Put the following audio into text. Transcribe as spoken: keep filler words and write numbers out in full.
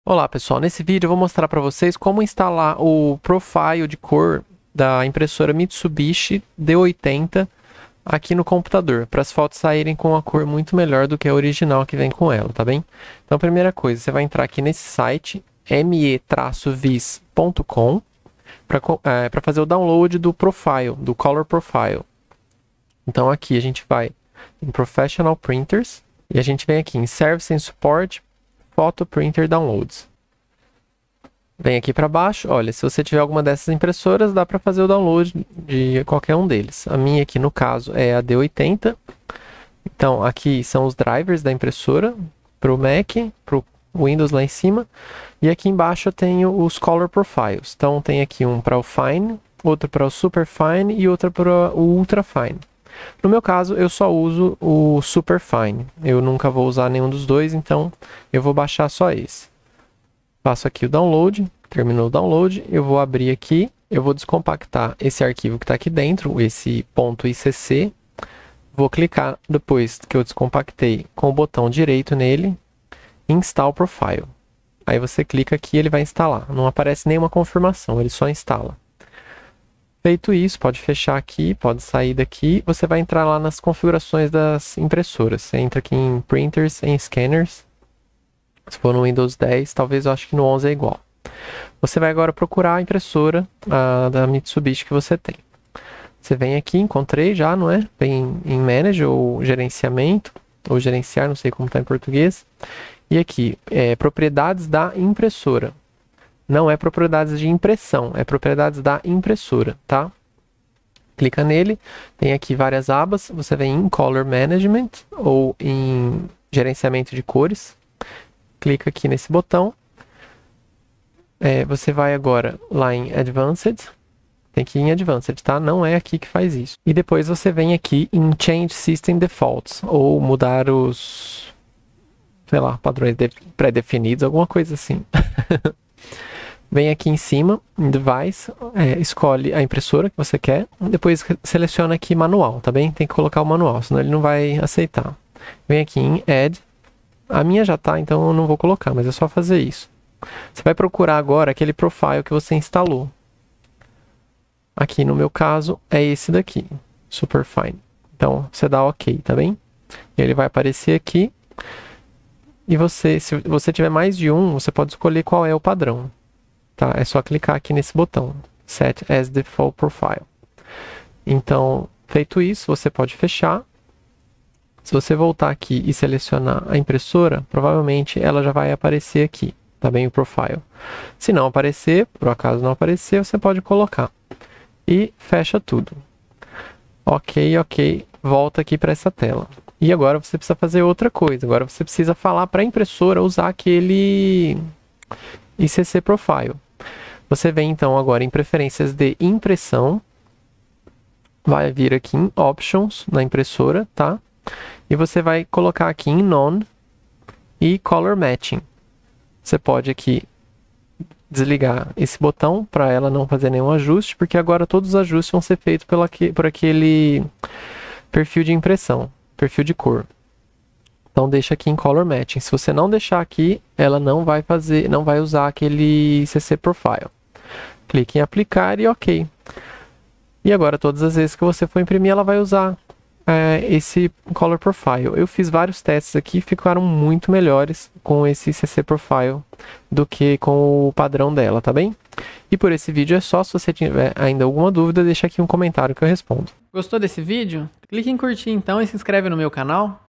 Olá pessoal, nesse vídeo eu vou mostrar para vocês como instalar o profile de cor da impressora Mitsubishi D oitenta aqui no computador, para as fotos saírem com uma cor muito melhor do que a original que vem com ela, tá bem? Então, primeira coisa, você vai entrar aqui nesse site me vis ponto com para é, para fazer o download do profile, do Color Profile. Então aqui a gente vai em Professional Printers e a gente vem aqui em Service and Support Photo Printer Downloads. Vem aqui para baixo, olha, se você tiver alguma dessas impressoras, dá para fazer o download de qualquer um deles. A minha aqui, no caso, é a D oitenta. Então, aqui são os drivers da impressora, para o Mac, para o Windows lá em cima. E aqui embaixo eu tenho os Color Profiles. Então, tem aqui um para o Fine, outro para o Super Fine e outro para o Ultra Fine. No meu caso, eu só uso o Super Fine. Eu nunca vou usar nenhum dos dois, então eu vou baixar só esse. Faço aqui o download, terminou o download, eu vou abrir aqui, eu vou descompactar esse arquivo que está aqui dentro, esse .icc. Vou clicar, depois que eu descompactei, com o botão direito nele, Install Profile. Aí você clica aqui e ele vai instalar. Não aparece nenhuma confirmação, ele só instala. Feito isso, pode fechar aqui, pode sair daqui. Você vai entrar lá nas configurações das impressoras. Você entra aqui em Printers and Scanners. Se for no Windows dez, talvez eu acho que no onze é igual. Você vai agora procurar a impressora a, da Mitsubishi que você tem. Você vem aqui, encontrei já, não é? Vem em Manage ou Gerenciamento, ou Gerenciar, não sei como está em português. E aqui, é, Propriedades da impressora. Não é propriedades de impressão, é propriedades da impressora, tá? Clica nele, tem aqui várias abas, você vem em Color Management ou em Gerenciamento de Cores. Clica aqui nesse botão. É, você vai agora lá em Advanced. Tem que ir em Advanced, tá? Não é aqui que faz isso. E depois você vem aqui em Change System Defaults, ou mudar os, sei lá, padrões pré-definidos, alguma coisa assim. Vem aqui em cima, em Device, é, escolhe a impressora que você quer, depois seleciona aqui Manual, tá bem? Tem que colocar o manual, senão ele não vai aceitar. Vem aqui em Add, a minha já tá, então eu não vou colocar, mas é só fazer isso. Você vai procurar agora aquele profile que você instalou. Aqui no meu caso é esse daqui, Super Fine. Então você dá OK, tá bem? Ele vai aparecer aqui. E você, se você tiver mais de um, você pode escolher qual é o padrão. Tá? É só clicar aqui nesse botão, Set as Default Profile. Então, feito isso, você pode fechar. Se você voltar aqui e selecionar a impressora, provavelmente ela já vai aparecer aqui, tá bem? O profile. Se não aparecer, por acaso não aparecer, você pode colocar. E fecha tudo. Ok, ok. Volta aqui para essa tela. E agora você precisa fazer outra coisa. Agora você precisa falar para a impressora usar aquele I C C Profile. Você vem então agora em Preferências de Impressão. Vai vir aqui em Options na impressora, tá? E você vai colocar aqui em None e Color Matching. Você pode aqui desligar esse botão para ela não fazer nenhum ajuste, porque agora todos os ajustes vão ser feitos pela, por aquele perfil de impressão, perfil de cor. Então deixa aqui em Color Matching. Se você não deixar aqui, ela não vai fazer, não vai usar aquele I C C Profile. Clique em Aplicar e OK. E agora todas as vezes que você for imprimir, ela vai usar é, esse Color Profile. Eu fiz vários testes aqui, ficaram muito melhores com esse I C C Profile do que com o padrão dela, tá bem? E por esse vídeo é só. Se você tiver ainda alguma dúvida, deixa aqui um comentário que eu respondo. Gostou desse vídeo? Clique em curtir então e se inscreve no meu canal.